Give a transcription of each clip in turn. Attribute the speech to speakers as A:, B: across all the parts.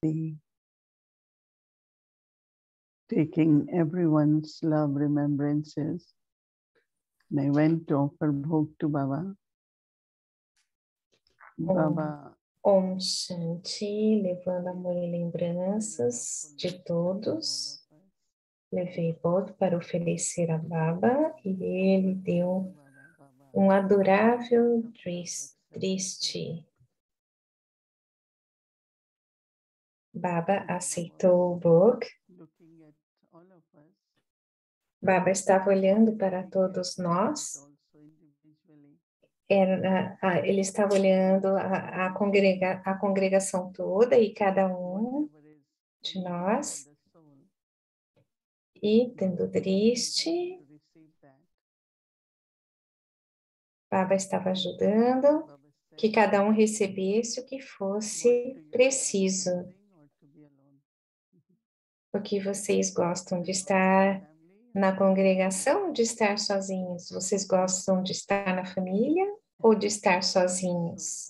A: Shanti, taking everyone's love remembrances. And I went to offer bhog to Baba. Baba.
B: Om Shanti, levando amor e lembranças de todos. Levei bhog para oferecer a Baba e ele deu um adorável drishti. Baba aceitou o bhog. Baba estava olhando para todos nós. Ele estava olhando a congregação toda e cada um de nós. E tendo drishti, Baba estava ajudando que cada um recebesse o que fosse preciso. O que vocês gostam de estar na congregação ou de estar sozinhos? Vocês gostam de estar na família ou de estar sozinhos?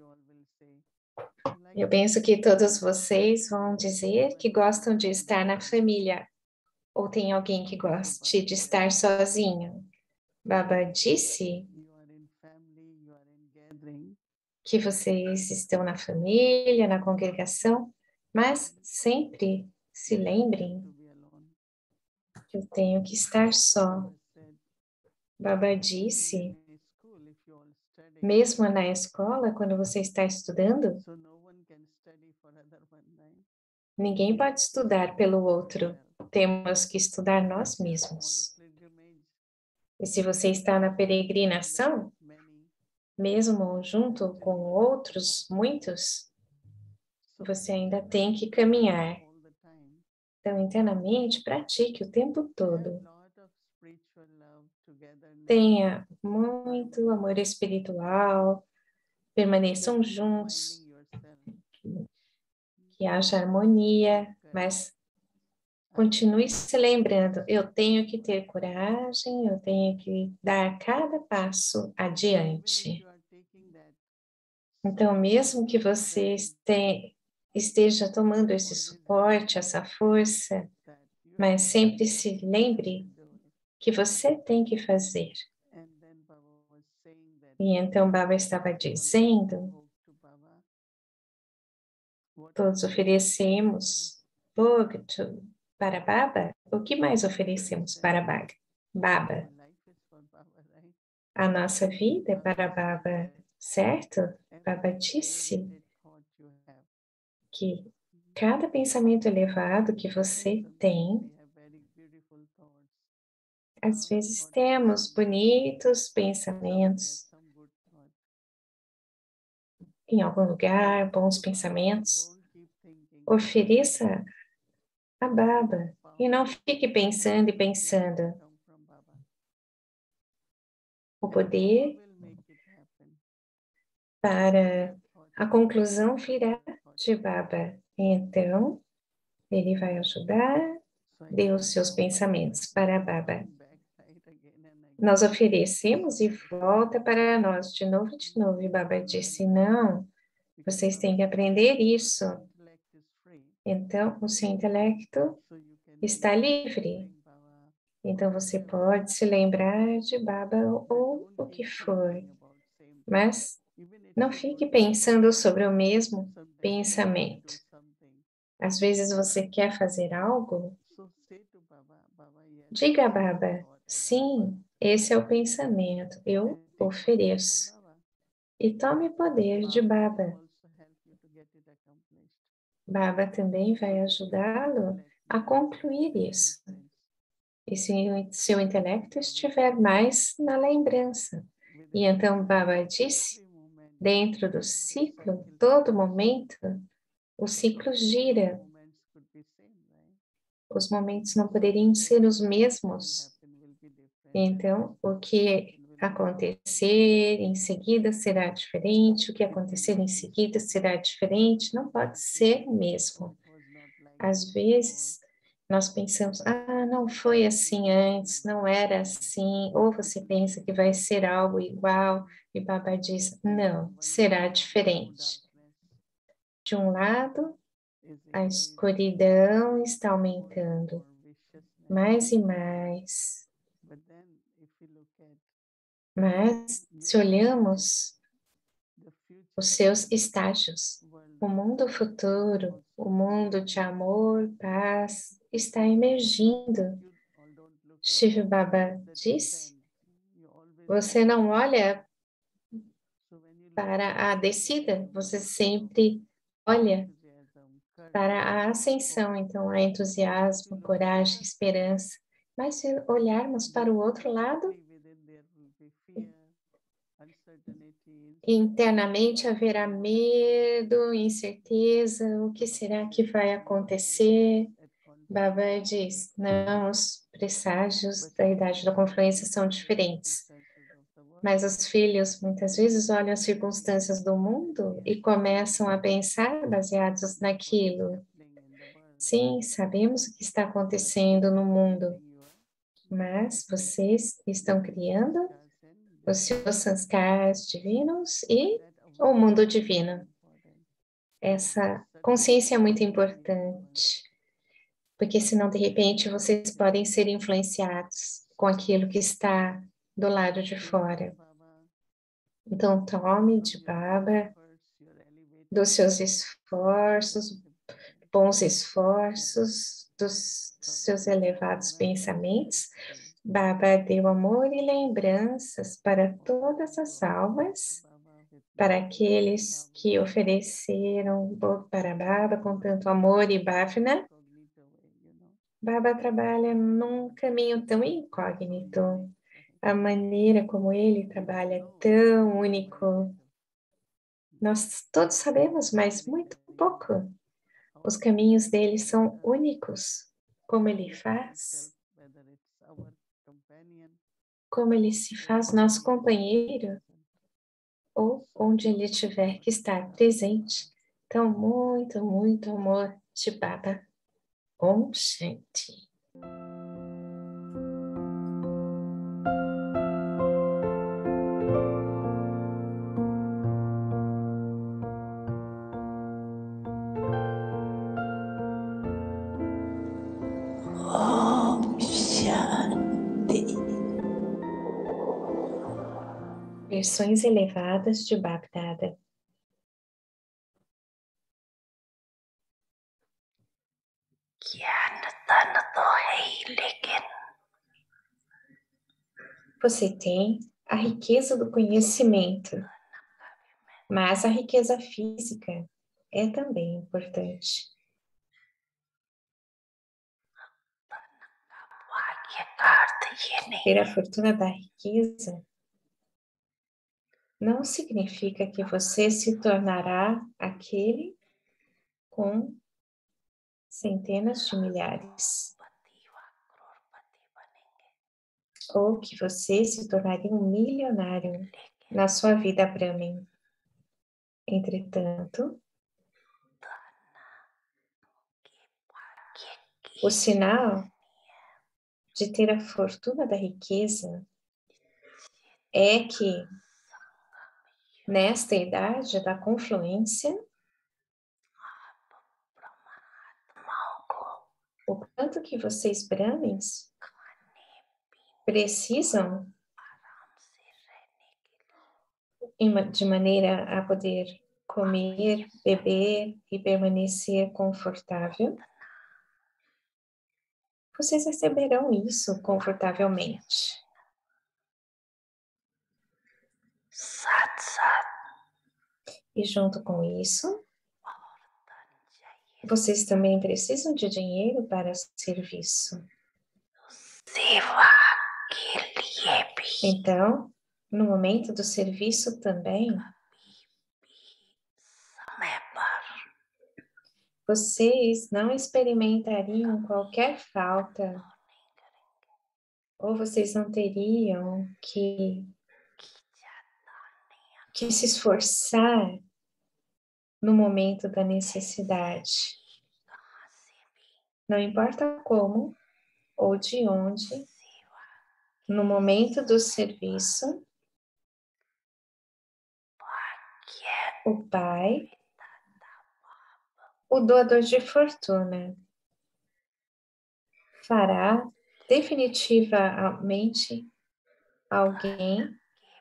B: Eu penso que todos vocês vão dizer que gostam de estar na família. Ou tem alguém que goste de estar sozinho? Baba disse que vocês estão na família, na congregação, mas sempre se lembrem que eu tenho que estar só. Baba disse, mesmo na escola, quando você está estudando, ninguém pode estudar pelo outro, temos que estudar nós mesmos. E se você está na peregrinação, mesmo junto com outros, muitos, você ainda tem que caminhar. Então, internamente, pratique o tempo todo. Tenha muito amor espiritual, permaneçam juntos, que haja harmonia, mas continue se lembrando, eu tenho que ter coragem, eu tenho que dar cada passo adiante. Então, mesmo que você esteja tomando esse suporte, essa força, mas sempre se lembre que você tem que fazer. E então Baba estava dizendo, todos oferecemos bhog para Baba, o que mais oferecemos para Baba? A nossa vida é para Baba, certo? Baba disse que cada pensamento elevado que você tem, às vezes temos bonitos pensamentos em algum lugar, bons pensamentos. Ofereça a Baba e não fique pensando e pensando. O poder para a conclusão virá de Baba. Então, ele vai ajudar, dê os seus pensamentos para Baba. Nós oferecemos e volta para nós de novo, e Baba disse, não, vocês têm que aprender isso. Então, o seu intelecto está livre. Então, você pode se lembrar de Baba ou o que for, mas não fique pensando sobre o mesmo pensamento. Às vezes você quer fazer algo, diga a Baba, sim, esse é o pensamento, eu ofereço. E tome poder de Baba. Baba também vai ajudá-lo a concluir isso. E se o seu intelecto estiver mais na lembrança. E então Baba disse, dentro do ciclo, todo momento, o ciclo gira. Os momentos não poderiam ser os mesmos. Então, o que acontecer em seguida será diferente, o que acontecer em seguida será diferente, não pode ser mesmo. Às vezes, nós pensamos, não foi assim antes, não era assim, ou você pensa que vai ser algo igual, e Baba diz, não, será diferente. De um lado, a escuridão está aumentando mais e mais. Mas, se olhamos os seus estágios, o mundo futuro, o mundo de amor, paz, está emergindo. Shiv Baba disse, você não olha para a descida, você sempre olha para a ascensão. Então, há entusiasmo, coragem, esperança. Mas se olharmos para o outro lado, internamente haverá medo, incerteza, o que será que vai acontecer? Baba diz, não, os presságios da idade da confluência são diferentes. Mas os filhos muitas vezes olham as circunstâncias do mundo e começam a pensar baseados naquilo. Sim, sabemos o que está acontecendo no mundo, mas vocês estão criando os seus sanskars divinos e o mundo divino. Essa consciência é muito importante, porque senão, de repente, vocês podem ser influenciados com aquilo que está do lado de fora. Então, tome de Baba, dos seus esforços, bons esforços, dos seus elevados pensamentos. Baba deu amor e lembranças para todas as almas, para aqueles que ofereceram para Baba com tanto amor e Bhavana. Baba trabalha num caminho tão incógnito. A maneira como ele trabalha é tão único. Nós todos sabemos, mas muito pouco. Os caminhos dele são únicos. Como ele faz, como ele se faz nosso companheiro, ou onde ele tiver que estar presente. Então, muito, muito amor de Baba. Om Shanti.
C: Om Shanti.
B: Versões elevadas de Bab-Dada. Você tem a riqueza do conhecimento, mas a riqueza física é também importante. Ter a fortuna da riqueza não significa que você se tornará aquele com centenas de milhares, ou que você se tornaria um milionário na sua vida Brahmin. Entretanto, o sinal de ter a fortuna da riqueza é que nesta idade da confluência, o quanto que vocês Brahmins precisam de maneira a poder comer, beber e permanecer confortável, vocês receberão isso confortavelmente. E junto com isso, vocês também precisam de dinheiro para serviço. Então, no momento do serviço também, vocês não experimentariam qualquer falta, ou vocês não teriam que se esforçar no momento da necessidade. Não importa como ou de onde, no momento do serviço, o Pai o doador de fortuna fará definitivamente alguém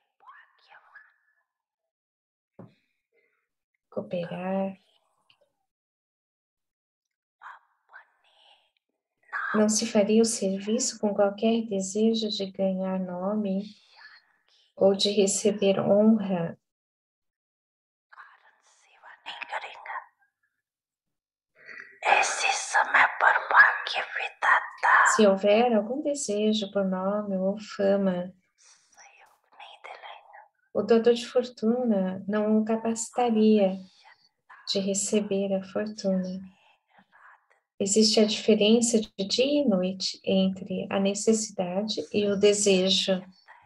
B: cooperar. Não se faria o serviço com qualquer desejo de ganhar nome ou de receber honra. Se houver algum desejo por nome ou fama, o doador de fortuna não o capacitaria de receber a fortuna. Existe a diferença de dia e noite entre a necessidade e o desejo.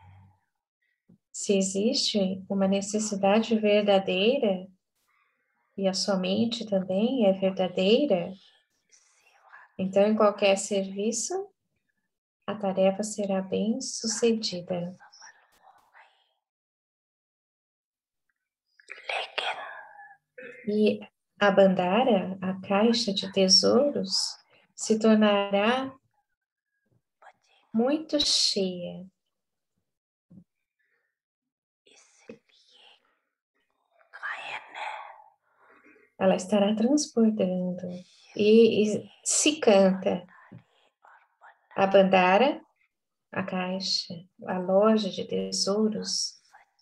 B: Se existe uma necessidade verdadeira, e a sua mente também é verdadeira, então em qualquer serviço, a tarefa será bem sucedida. E a bandara, a caixa de tesouros, se tornará muito cheia. Ela estará transbordando. E se canta a bandara, a caixa, a loja de tesouros,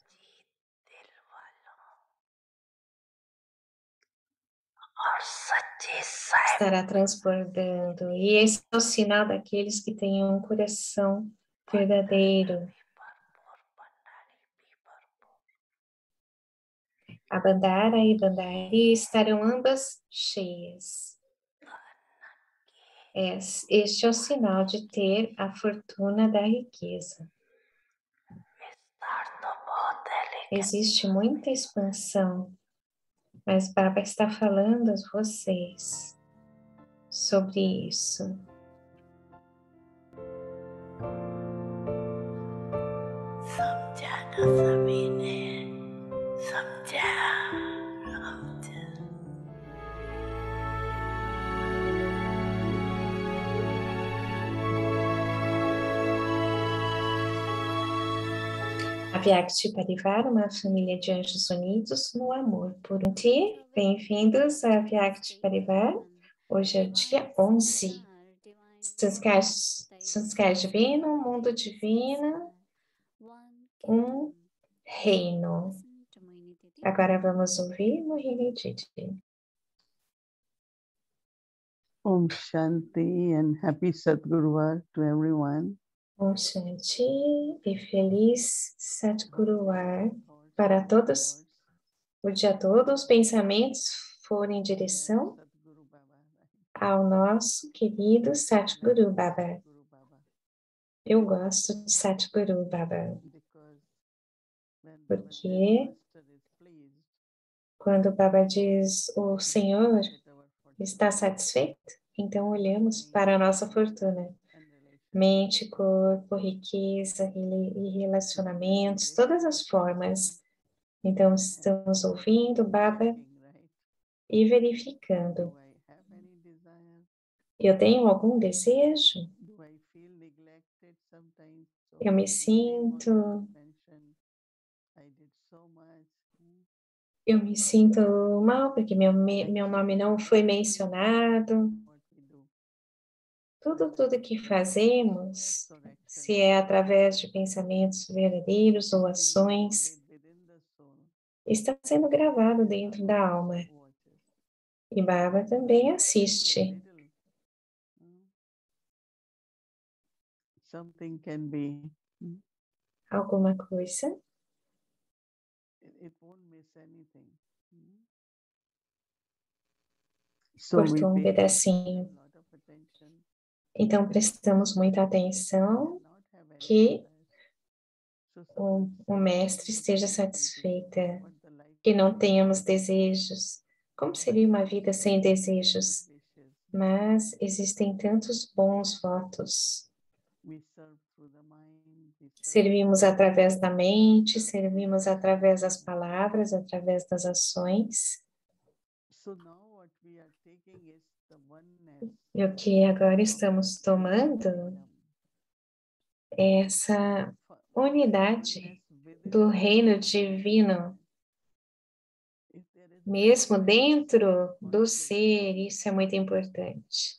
B: estará transbordando. E esse é o sinal daqueles que têm um coração verdadeiro. A bandara e bandari estarão ambas cheias. Este é o sinal de ter a fortuna da riqueza. Existe muita expansão, mas Baba está falando a vocês sobre isso. Avyakti Parivar, uma família de anjos unidos no amor por um dia. Bem-vindos a Avyakti Parivar. Hoje é o dia 11. Sanskar divino, mundo divino, um reino. Agora vamos ouvir Mohini Didi.
A: Om Shanti and happy Sadguruvar to everyone.
B: Om Shanti e feliz Sadguruvar para todos. O dia todo os pensamentos forem em direção ao nosso querido Satguru Baba. Eu gosto de Satguru Baba, porque quando o Baba diz o Senhor está satisfeito, então olhamos para a nossa fortuna. Mente, corpo, riqueza e relacionamentos, todas as formas. Então estamos ouvindo Baba e verificando. Eu tenho algum desejo? Eu me sinto mal porque meu nome não foi mencionado. Tudo que fazemos, se é através de pensamentos verdadeiros ou ações, está sendo gravado dentro da alma. E Baba também assiste. Alguma coisa. Cortou um pedacinho. Então, prestamos muita atenção que o mestre esteja satisfeita, que não tenhamos desejos. Como seria uma vida sem desejos? Mas existem tantos bons votos. Servimos através da mente, servimos através das palavras, através das ações. E o que agora estamos tomando é essa unidade do reino divino, mesmo dentro do ser. Isso é muito importante.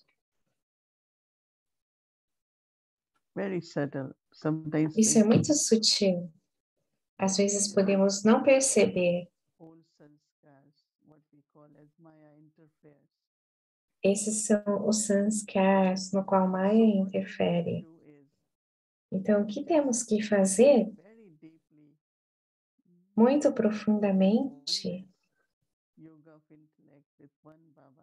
A: Very subtle. Sometimes
B: Isso é muito sutil. Às vezes podemos não perceber.
A: old sanskars, what we call as Maya, interferes.
B: Esses são os sanskars no qual Maya interfere. Então, o que temos que fazer
A: Very deeply,
B: muito profundamente,
A: yoga of intellect with one Baba.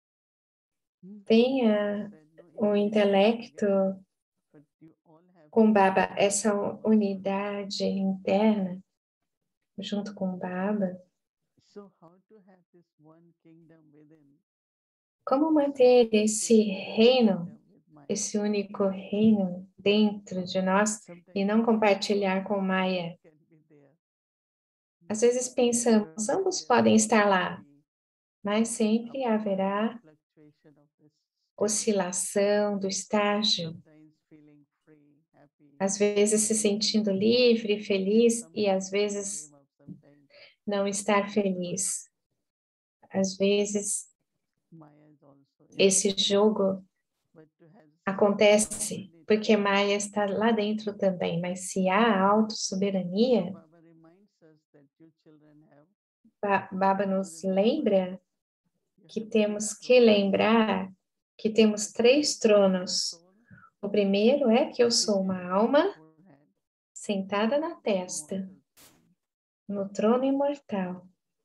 B: tenha o intelecto
A: But you all have
B: com Baba, essa unidade interna, junto com Baba.
A: so how to have this one kingdom within?
B: Como manter esse reino, esse único reino dentro de nós e não compartilhar com Maya?
A: Can be there.
B: Às vezes pensamos, ambos podem estar lá, mas sempre haverá
A: Fluctuation of this,
B: oscilação do estágio,
A: sometimes feeling free, happy.
B: às vezes se sentindo livre, feliz e às vezes
A: Sometimes
B: não estar feliz. Às vezes
A: Maya is also in,
B: esse jogo
A: but to have
B: acontece porque Maya está lá dentro também, mas se há autossoberania,
A: Baba reminds us that you children have
B: Baba nos lembra que temos que lembrar que temos 3 tronos. O primeiro é que eu sou uma alma sentada na testa, no trono imortal.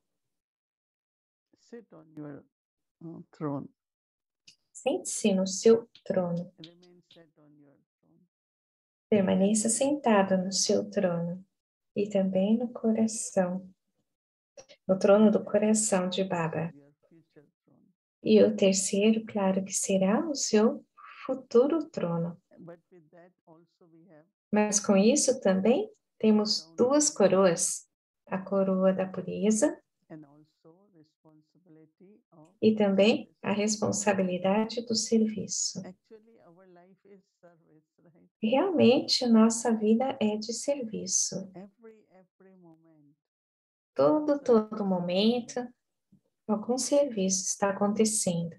A: sit on your throne.
B: Sente-se no seu trono.
A: Remain set on your throne.
B: Permaneça sentado no seu trono e também no coração, no trono do coração de Baba.
A: Your future throne.
B: E o terceiro, claro que será o seu futuro trono.
A: But with that also we have
B: Mas com isso também temos 2 coroas, a coroa da pureza
A: and also responsibility of
B: e também a responsabilidade do serviço.
A: actually our life is service, right?
B: Realmente, nossa vida é de serviço.
A: Every moment.
B: Todo momento, algum serviço está acontecendo.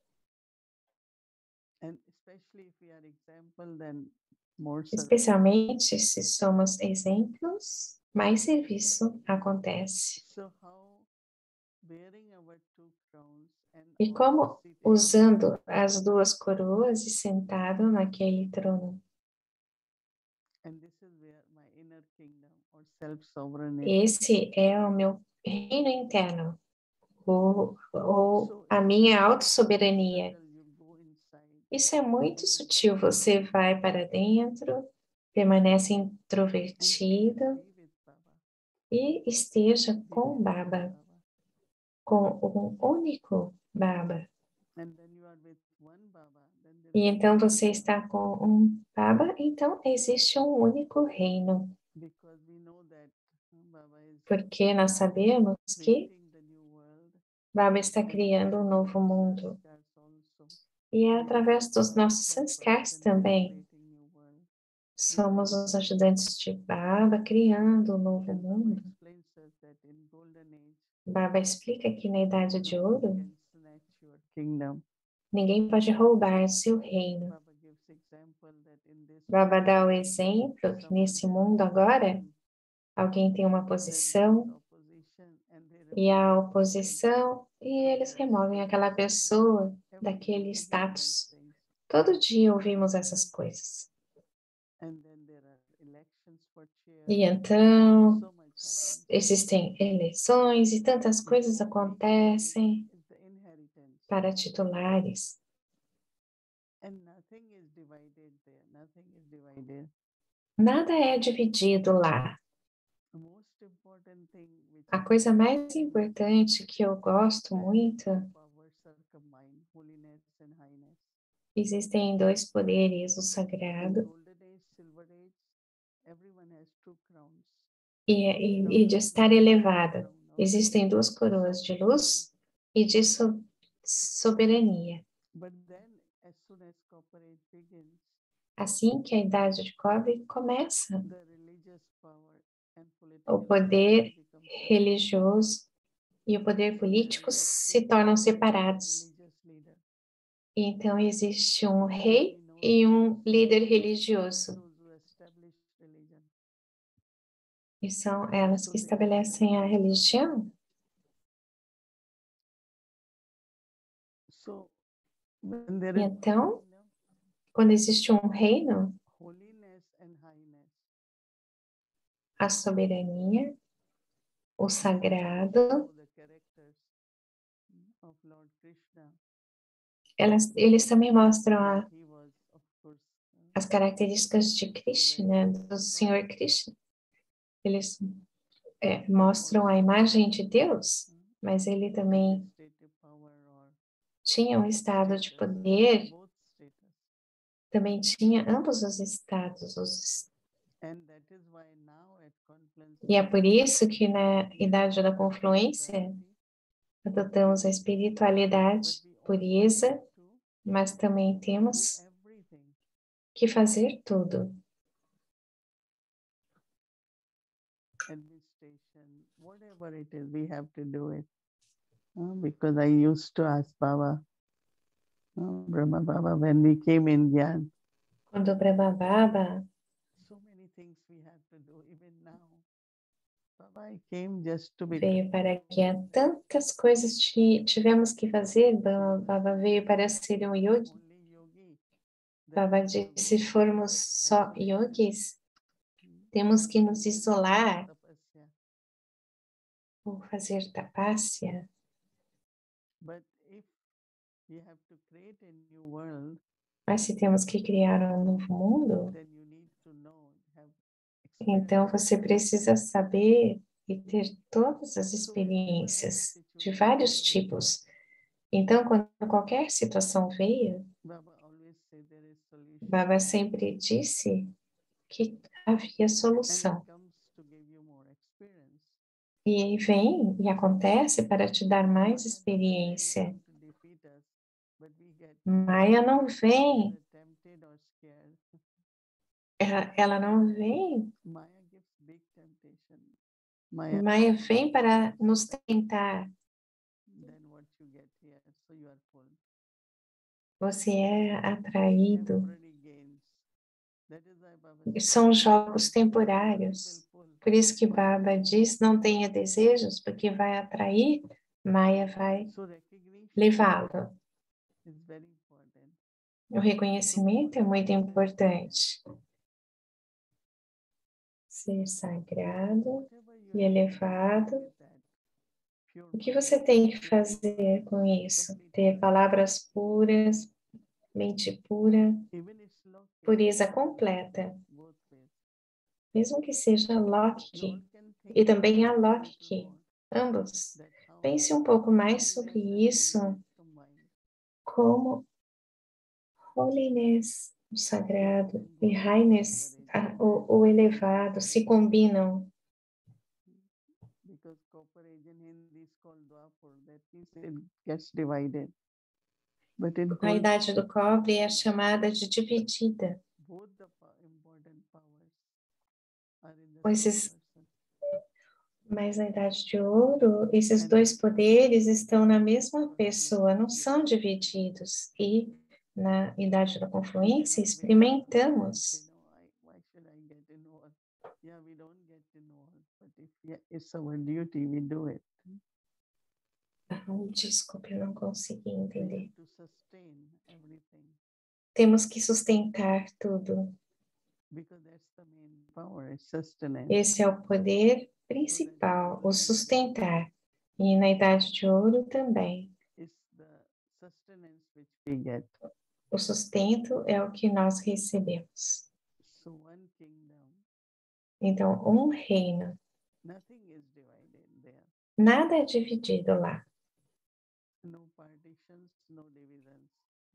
A: And especially if we are example, then more service.
B: Especialmente se somos exemplos, mais serviço acontece.
A: So how wearing our two crowns and
B: E
A: also
B: como
A: sitting
B: usando as 2 coroas e sentado naquele trono.
A: and this is where my inner kingdom or self-sovereignty.
B: Esse é o meu reino interno, ou a minha autossoberania.
A: You go inside.
B: Isso é muito sutil. Você vai para dentro, permanece introvertido
A: Be with Baba.
B: e esteja com Baba, com um único Baba.
A: And then you are with one Baba. Then there
B: E
A: is
B: então você está com um Baba, então existe um único reino,
A: because we know that Baba is
B: porque nós sabemos que
A: creating the new world.
B: Baba está criando um novo mundo. E é através dos nossos sanskars também. Somos os ajudantes de Baba criando um novo mundo. Baba explica que na Idade de Ouro, ninguém pode roubar seu reino. Baba dá o exemplo que nesse mundo agora, alguém tem uma posição e a oposição e eles removem aquela pessoa daquele status. Todo dia ouvimos essas coisas. E então existem eleições e tantas coisas acontecem para titulares. Nada é dividido lá. A coisa mais importante que eu gosto muito, existem 2 poderes, o sagrado e de estar elevado. Existem 2 coroas de luz e de soberania.
A: But then, as soon as copper age begins,
B: Assim que a idade de cobre começa,
A: the religious power and
B: o
A: political
B: poder
A: power become separate.
B: religioso e o poder político se tornam separados.
A: Religious leader.
B: E então existe um rei e um líder religioso.
A: Those who establish religion.
B: E são elas que estabelecem a religião.
A: So, when there
B: E
A: is
B: então, quando existe um reino,
A: holiness and highness,
B: a soberania, o sagrado,
A: the characters of Lord Krishna,
B: eles também mostram
A: he was, of course,
B: as características de Krishna, do Senhor Krishna. Eles mostram a imagem de Deus, mas ele também
A: administrative power or
B: tinha um estado de poder,
A: both status.
B: também tinha ambos os estados.
A: And that is why now at Confluence,
B: E é por isso que na idade da confluência adotamos a espiritualidade pureza, mas também temos
A: everything.
B: que fazer tudo.
A: Administration, whatever it is, we have to do it. Because I used to ask Baba, Brahma Baba, when we came in Gyan,
B: Quando o Brahma Baba
A: so many things we have to do, even now. Baba, I came just to be
B: veio para guiar, tantas coisas tivemos que fazer. Baba veio para ser um yogi.
A: only yogi.
B: Baba disse, se formos só yogis, temos que nos isolar
A: Tapasya.
B: ou fazer tapasya.
A: But if you have to create a new world,
B: Mas se temos que criar um novo mundo,
A: then you need to know, have
B: então você precisa saber e ter todas as experiências de vários tipos. Então, quando qualquer situação veio,
A: Baba always say there is solution.
B: Baba sempre disse que havia
A: And
B: solução.
A: it comes to give you more experience.
B: E aí vem e acontece para te dar mais experiência.
A: To defeat us, but we get
B: Maia não vem,
A: tempted or scared.
B: ela não vem.
A: Maya gives big temptation. Maya,
B: Maia vem para nos tentar.
A: then what you get here, so you are pulled.
B: Você é atraído.
A: Temporary gains. That is why Baba says,
B: São jogos temporários.
A: will pull.
B: Por isso que Baba diz, não tenha desejos, porque vai atrair, Maia vai
A: So recognition
B: levá-lo.
A: is very important.
B: O reconhecimento é muito importante. Ser sagrado
A: Whatever you
B: e
A: have to do,
B: elevado.
A: get that pure
B: O que você tem que fazer com isso? Ter palavras puras, mente pura,
A: even it's locked,
B: pureza completa.
A: both ways.
B: Mesmo que seja Lokki
A: Lord can think
B: e também
A: about it a little
B: Alokki,
A: more,
B: ambos.
A: that how
B: Pense um pouco mais sobre
A: holiness
B: isso,
A: and holiness combined.
B: como holiness, o sagrado, e highness, o elevado, se combinam.
A: Because copper age in Hindi is called Dwapar, that means it gets divided. But in
B: A
A: Kul,
B: idade do cobre é chamada de dividida,
A: both the important powers are in the
B: pois
A: same
B: esses,
A: person.
B: mas na idade de ouro, esses dois poderes estão na mesma pessoa, não são divididos. E na idade da confluência, experimentamos.
A: Why should I get involved? Yeah, we don't get involved, but if it's our duty, we do it.
B: Desculpe, eu não consegui
A: We
B: entender.
A: have to sustain everything
B: Temos que sustentar tudo.
A: because that's the main power, it's sustenance.
B: Esse é o poder principal, o sustentar. E na idade de ouro também.
A: It's the sustenance which we get.
B: O sustento é o que nós recebemos.
A: So one kingdom,
B: Então, um reino.
A: nothing is divided there.
B: Nada é dividido lá.
A: No partitions, no divisions.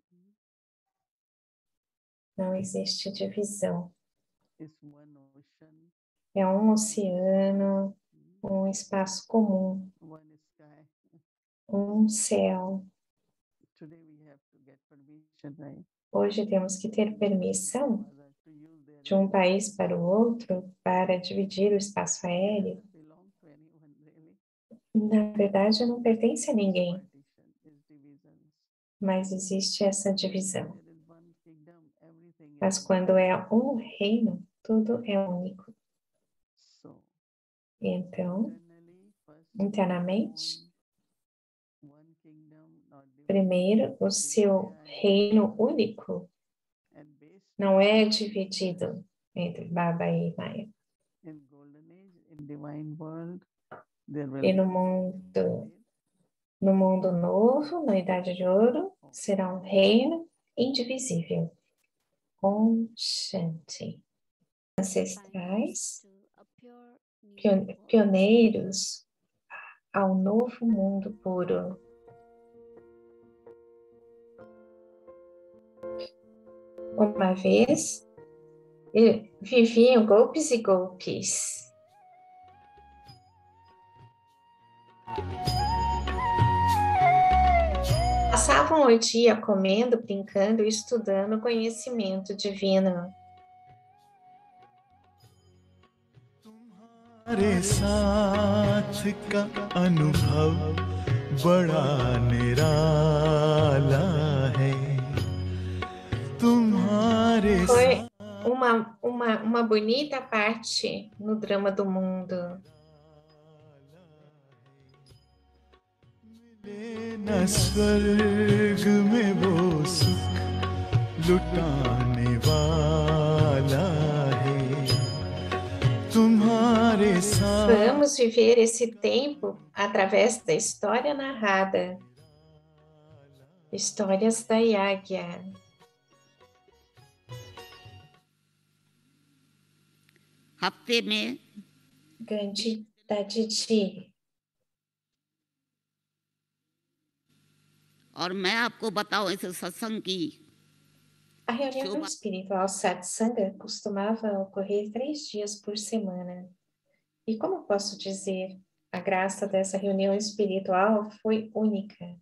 B: Não existe divisão.
A: It's one ocean,
B: É um oceano, um espaço comum,
A: one sky.
B: um céu. Hoje temos que ter permissão de um país para o outro para dividir o espaço aéreo. Na verdade, não pertence a ninguém, mas existe essa divisão. Mas quando é um reino, tudo é único. Então, internamente, primeiro, o seu reino único não é dividido entre Baba e Maya. E no mundo novo, na Idade de Ouro, será um reino indivisível. Om Shanti. Ancestrais, pioneiros ao novo mundo puro. Uma vez, viviam golpes e golpes. Passavam o dia comendo, brincando e estudando o conhecimento divino.
D: तुम्हारे साथ का अनुभव बड़ा निराला है तुम्हारे
B: Foi uma bonita parte no drama do mundo.
D: न स्वर्ग में वो सुख लुटाने वाला है तुम्हारे साथ
B: Vamos viver esse tempo através da história narrada. Histórias da Yagya.
C: हफ्ते में
B: Gandhi da Didi.
C: और मैं आपको बताऊं इस सत्संग की
B: A reunião espiritual Satsanga costumava ocorrer 3 dias por semana. E como posso dizer, a graça dessa reunião espiritual foi única.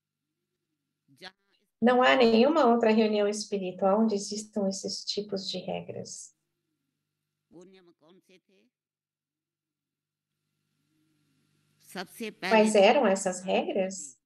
B: Não há nenhuma outra reunião espiritual onde existam esses tipos de regras.
C: वो नियम कौन से थे? सबसे
B: Quais
C: पहले
B: eram essas regras?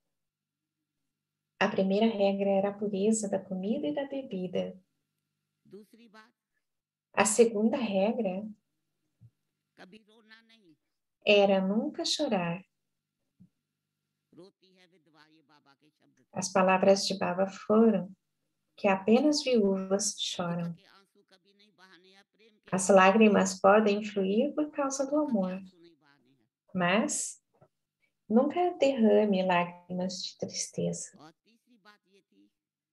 B: A primeira regra era a pureza da comida e da bebida.
C: दूसरी बात
B: A segunda regra
C: कभी रोना नहीं
B: era nunca chorar.
C: रोती है विधवा ये बाबा के शब्द थे।
B: As palavras de Baba foram que apenas viúvas choram.
C: के आंसू कभी नहीं बहाने हैं प्रेम के
B: As lágrimas podem fluir por causa do amor,
C: आंसू नहीं बहाने हैं।
B: mas nunca derrame lágrimas de tristeza.
C: और तीसरी बात ये थी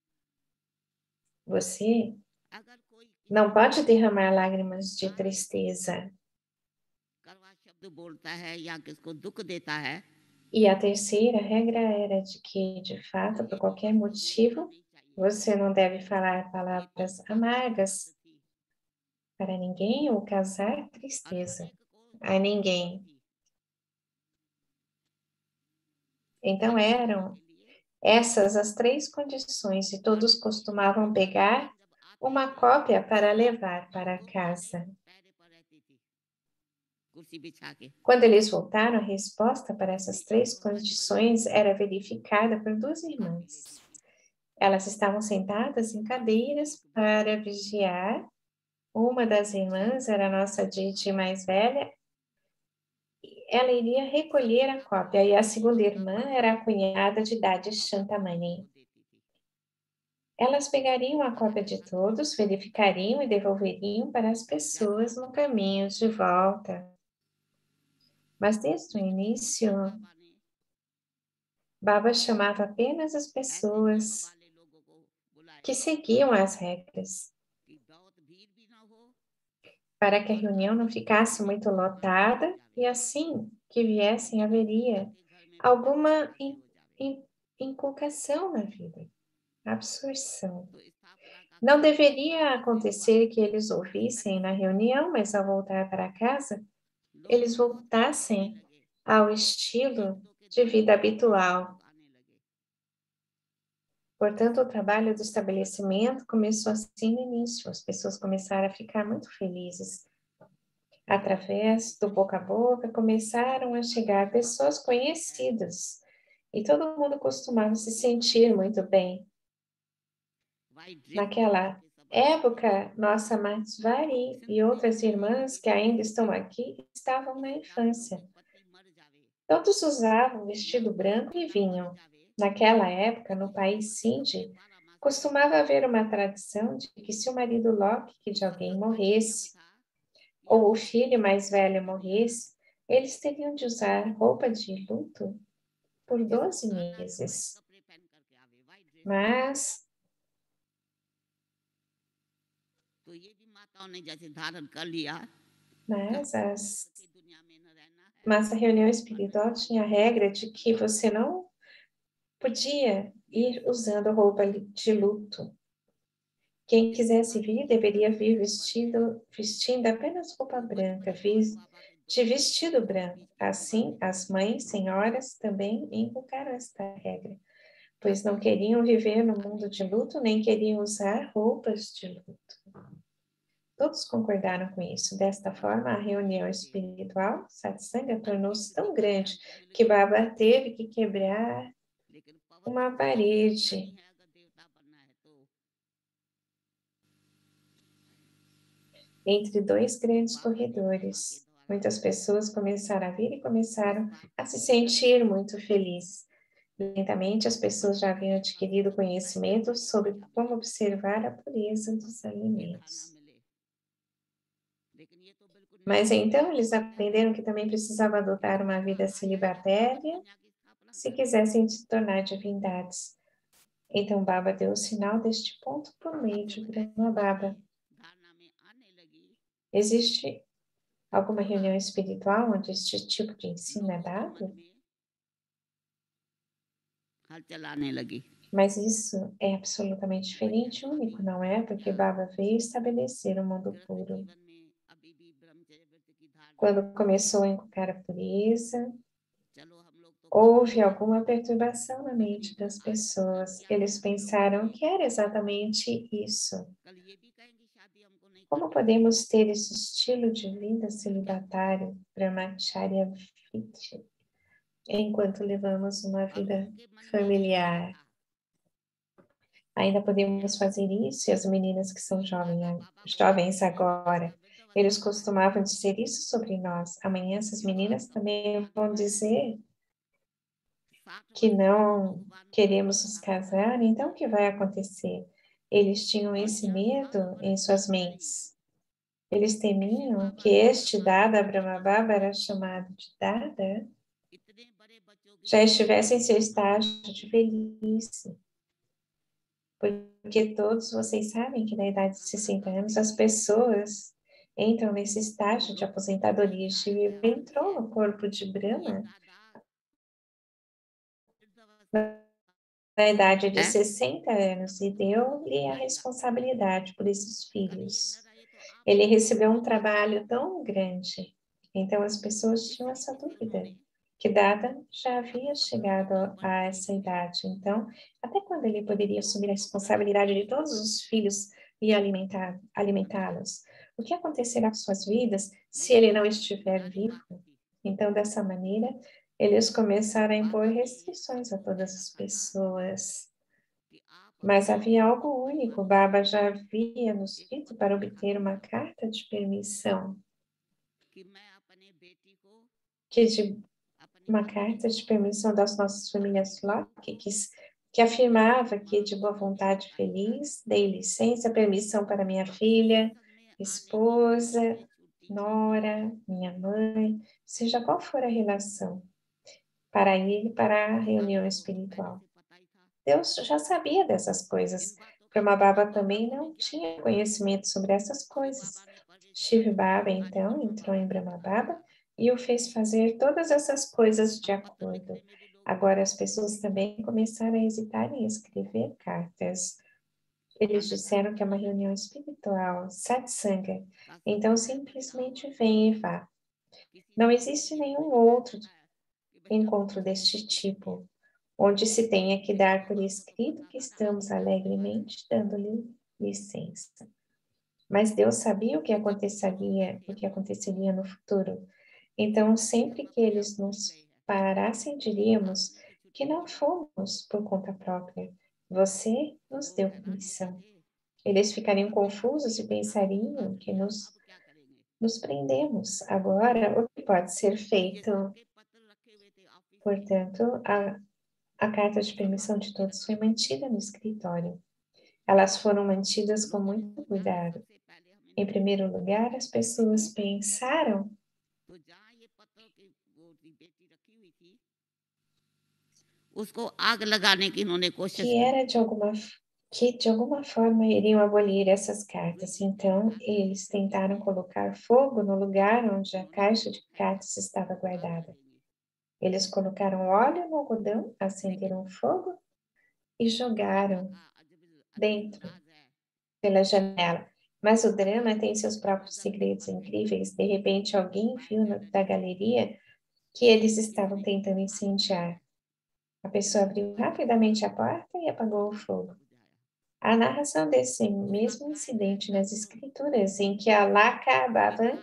B: Você
C: अगर कोई
B: não pode derramar lágrimas de tristeza.
C: कड़वा शब्द बोलता है या किसको दुख देता है
B: E a terceira regra era de que, de fato, por qualquer motivo, você não deve falar palavras amargas para ninguém ou causar tristeza a ninguém. Então eram essas as 3 condições e todos costumavam pegar uma cópia para levar para casa. Quando eles voltaram, a resposta para essas 3 condições era verificada por 2 irmãs. Elas estavam sentadas em cadeiras para vigiar. Uma das irmãs era a nossa Didi mais velha. Ela iria recolher a cópia, e a segunda irmã era a cunhada de Dadi Shantamani. Elas pegariam a cópia de todos, verificariam e devolveriam para as pessoas no caminho de volta. Mas desde o início, Baba chamava apenas as pessoas que seguiam as regras, para que a reunião não ficasse muito lotada e assim que viessem haveria alguma inculcação na vida, absorção. Não deveria acontecer que eles ouvissem na reunião, mas ao voltar para casa, eles voltassem ao estilo de vida habitual. Portanto, o trabalho do estabelecimento começou assim no início. As pessoas começaram a ficar muito felizes. Através do boca a boca, começaram a chegar pessoas conhecidas. E todo mundo costumava se sentir muito bem. Naquela época, nossa Matsvari e outras irmãs que ainda estão aqui estavam na infância. Todos usavam vestido branco e vinham. Naquela época, no país Sindhi, costumava haver uma tradição de que se o marido Loki de alguém morresse, ou o filho mais velho morresse, eles teriam de usar roupa de luto por 12 meses. Mas a reunião espiritual tinha a regra de que você não podia ir usando roupa de luto. Quem quisesse vir deveria vir vestindo apenas roupa branca, de vestido branco. Assim, as mães, senhoras, também inculcaram esta regra, pois não queriam viver no mundo de luto, nem queriam usar roupas de luto. Todos concordaram com isso. Desta forma, a reunião espiritual, satsanga, tornou-se tão grande que Baba teve que quebrar uma parede. Entre dois grandes corredores. Muitas pessoas começaram a vir e começaram a se sentir muito felizes. Lentamente, as pessoas já haviam adquirido conhecimento sobre como observar a pureza dos alimentos. Mas então eles aprenderam que também precisavam adotar uma vida celibatária se quisessem se tornar divindades. Então Baba deu o sinal deste ponto por meio de Brahma Baba. Existe alguma reunião espiritual onde este tipo de ensino é dado? Mas isso é absolutamente diferente e único, não é? Porque Baba veio estabelecer o mundo puro. Quando começou a inculcar a pureza, houve alguma perturbação na mente das pessoas. Eles pensaram que era exatamente isso. Como podemos ter esse estilo de vida celibatário, brahmacharya fit, enquanto levamos uma vida familiar? Ainda podemos fazer isso, e as meninas que são jovens agora, eles costumavam dizer isso sobre nós. Amanhã essas meninas também vão dizer que não queremos nos casar, então o que vai acontecer? Eles tinham esse medo em suas mentes. Eles temiam que este Dada Brahmababa era chamado de Dada, já estivesse em seu estágio de velhice. Porque todos vocês sabem que na idade de 60 anos as pessoas entram nesse estágio de aposentadoria. Shiva entrou no corpo de Brahma na idade de 60 anos e deu-lhe a responsabilidade por esses filhos. Ele recebeu um trabalho tão grande. Então as pessoas tinham essa dúvida, que Dada já havia chegado a essa idade. Então, até quando ele poderia assumir a responsabilidade de todos os filhos e alimentá-los? O que acontecerá com suas vidas se ele não estiver vivo? Então, dessa maneira, eles começaram a impor restrições a todas as pessoas. Mas havia algo único. Baba já havia nos dito para obter uma carta de permissão. Uma carta de permissão das nossas famílias Loki, que afirmava que de boa vontade feliz, dei licença, permissão para minha filha, esposa, nora, minha mãe, seja qual for a relação, para ir para a reunião espiritual. Deus já sabia dessas coisas. Brahma Baba também não tinha conhecimento sobre essas coisas. Shiv Baba, então, entrou em Brahma Baba e o fez fazer todas essas coisas de acordo. Agora as pessoas também começaram a hesitar em escrever cartas. Eles disseram que é uma reunião espiritual, satsanga, então simplesmente vem e vá. Não existe nenhum outro encontro deste tipo. onde se tenha que dar por escrito que estamos alegremente dando-lhe licença. Mas Deus sabia o que aconteceria no futuro. Então, sempre que eles nos parassem, diríamos que não fomos por conta própria. Você nos deu permissão. Eles ficariam confusos e pensariam que nos prendemos. Agora, o que pode ser feito? Portanto, a carta de permissão de todos foi mantida no escritório. Elas foram mantidas com muito cuidado. Em primeiro lugar, as pessoas pensaram que de alguma forma iriam abolir essas cartas. Então, eles tentaram colocar fogo no lugar onde a caixa de cartas estava guardada. Eles colocaram óleo no algodão, acenderam fogo e jogaram dentro, pela janela. Mas o drama tem seus próprios segredos incríveis. De repente, alguém viu da galeria que eles estavam tentando incendiar. A pessoa abriu rapidamente a porta e apagou o fogo. A narração desse mesmo incidente nas escrituras, em que a Lakha Bhavan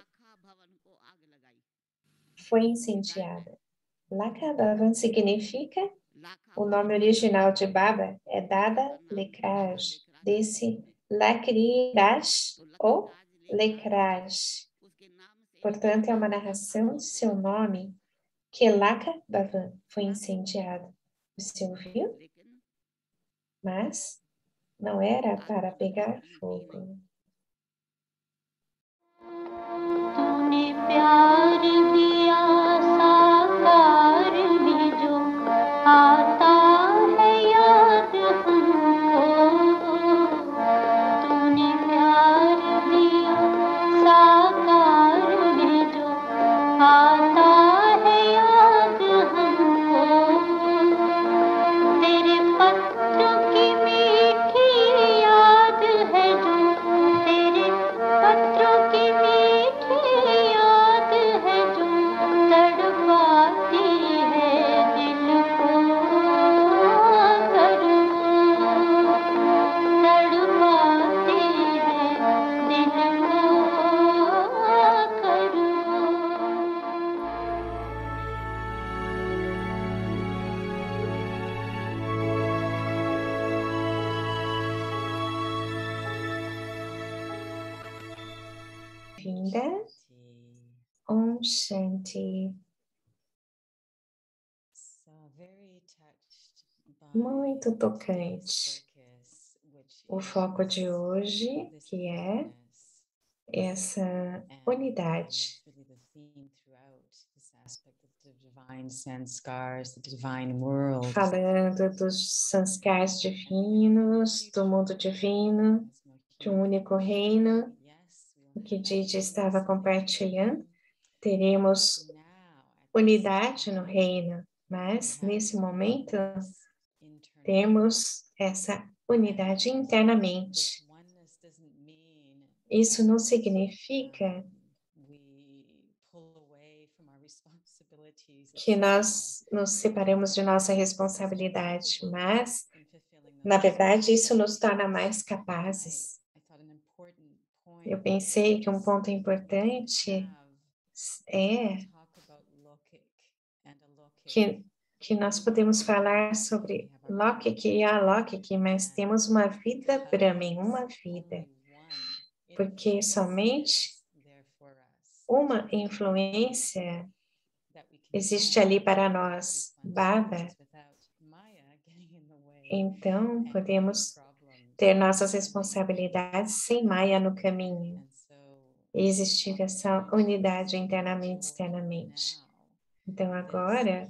B: foi incendiada. Lakha Bhavan significa, o nome original de Baba é Dada Lekraj, desse Lakraj ou Lekraj. Portanto, é uma narração de seu nome que Lakha Bhavan foi incendiado. Você ouviu? Mas não era para pegar fogo.
E: तूने प्यार दिया साकार में जो आता है याद हमको तूने प्यार दिया साकार में जो आता है याद हमको तेरे पत्र की मीठी याद है जो तेरे पत्रों की मीठी याद है जो तड़पाती है दिल को तड़पाती है दिल
B: Vinda, Om Shanti. Muito tocante. O foco de hoje, que é essa unidade. Falando dos sanskars divinos, do mundo divino, de um único reino, o que Didi estava compartilhando, teremos unidade no reino, mas nesse momento temos essa unidade internamente. Isso não significa que nós nos separemos de nossa responsabilidade, mas, na verdade, isso nos torna mais capazes. Eu pensei que um ponto importante é que nós podemos falar sobre Lokik e Alokik, mas temos uma vida Brahmin, uma vida, porque somente uma influência existe ali para nós, Baba. Então, podemos ter nossas responsabilidades sem Maya no caminho. E existir essa unidade internamente e externamente. Então, agora,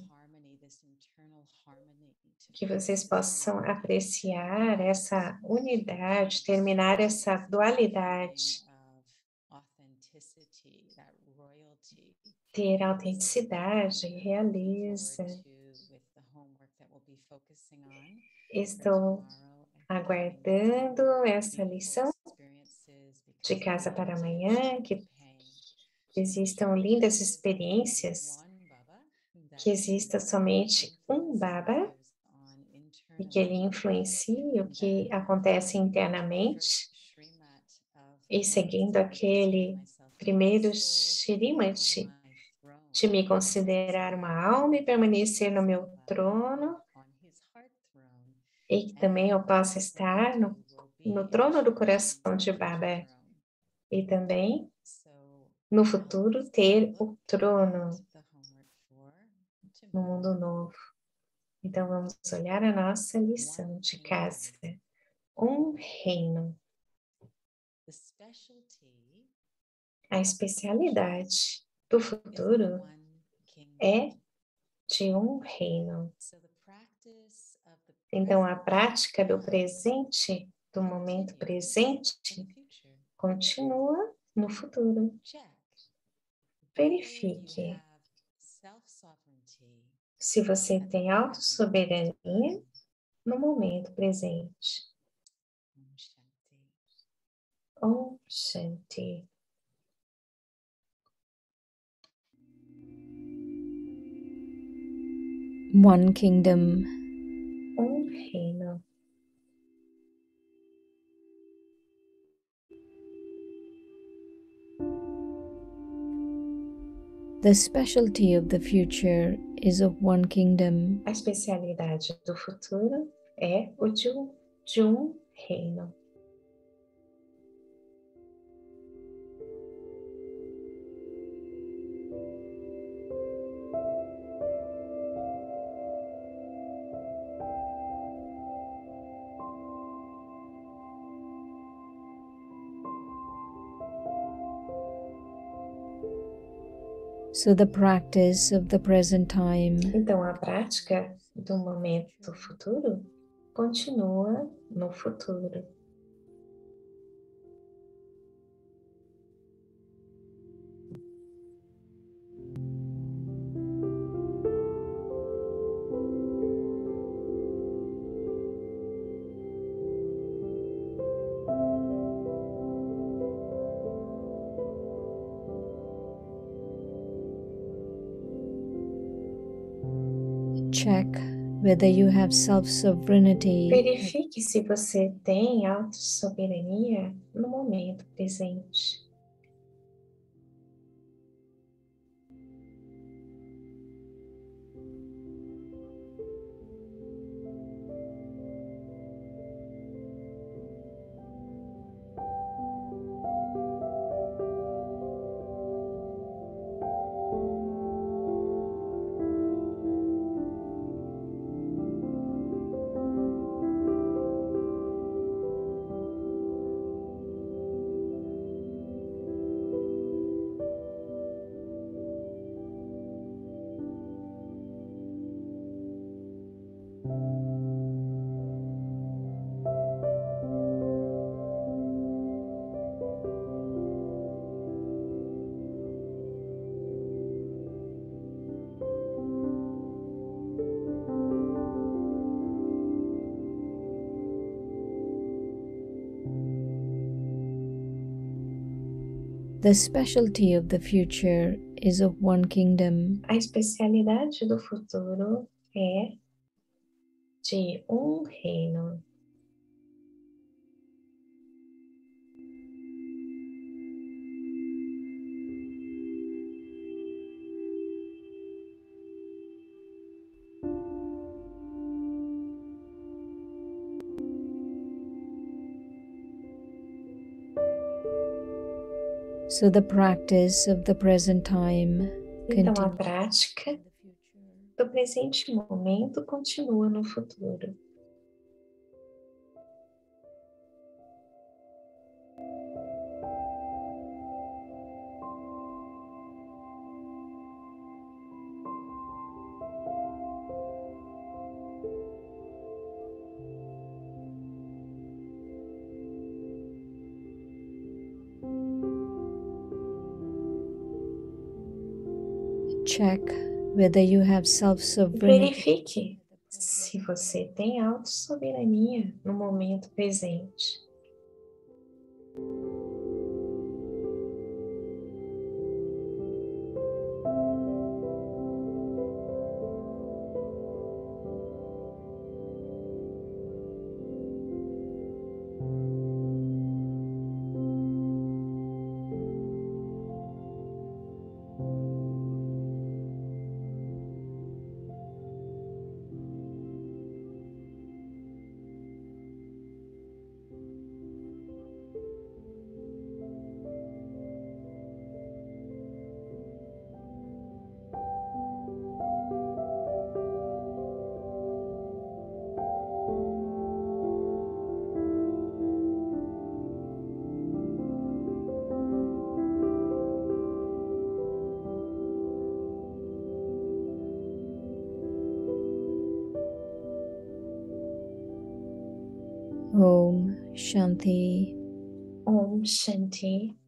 B: que vocês possam apreciar essa unidade, terminar essa dualidade, ter autenticidade, realeza. Estou aguardando essa lição de casa para amanhã, que existam lindas experiências, que exista somente um Baba e que ele influencie o que acontece internamente e seguindo aquele primeiro Shrimati de me considerar uma alma e permanecer no meu trono, e que também eu possa estar no trono do coração de Baba e também no futuro ter o trono no mundo novo. Então vamos olhar a nossa lição de casa. Um reino. A especialidade do futuro é de um reino. Então, a prática do presente, do momento presente, continua no futuro. Verifique se você tem autossoberania no momento presente. Om Shanti.
F: One kingdom.
B: Reino.
F: The specialty of the future is of one kingdom.
B: A especialidade do futuro é o de um reino.
F: So the practice of the present time
B: Então, a prática do momento futuro continua no futuro.
F: check whether you have self-sovereignty
B: Verifique se você tem autossoberania no momento presente.
F: The specialty of the future is of one kingdom.
B: A especialidade do futuro é de um reino.
F: So the practice of the present time
B: Então, a
F: continues.
B: prática do presente momento continua no futuro.
F: Check whether you have self-sovereignty
B: Verifique se você tem autossoberania no momento presente.
F: Shanti.
B: Om Shanti.